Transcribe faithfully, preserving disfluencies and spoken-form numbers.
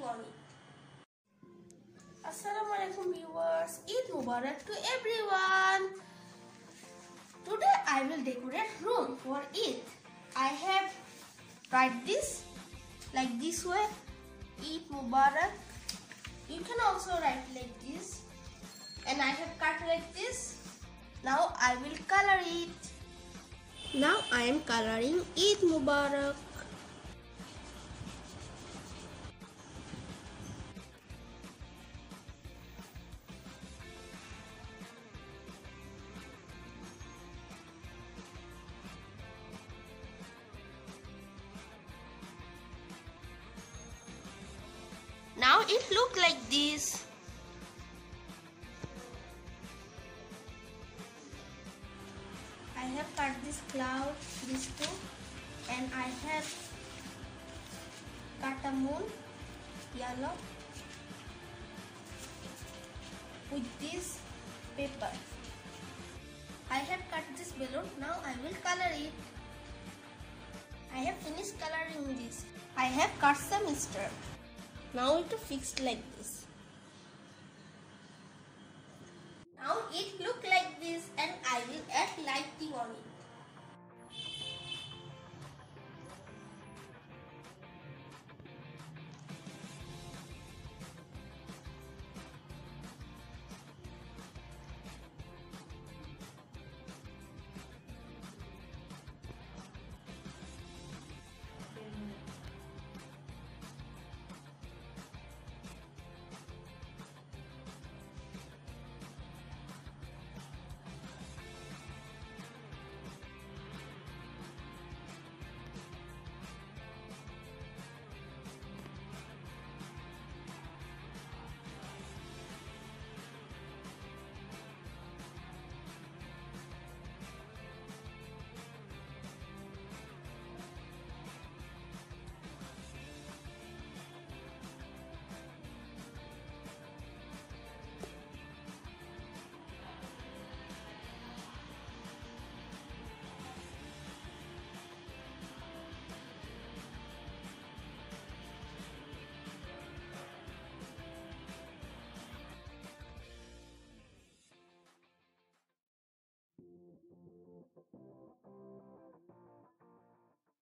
on it. Assalamualaikum viewers, Eid Mubarak to everyone. Today I will decorate room for Eid. I have write this like this way, Eid Mubarak. You can also write like this, and I have cut like this. Now I will color it. Now I am coloring Eid Mubarak. Now it look like this. I have cut this cloud, these two, and I have cut a moon, yellow, with this paper. I have cut this balloon. Now I will color it. I have finished coloring this. I have cut some star. Now it is fixed like this. Now it look like this, and I will add lighting on it.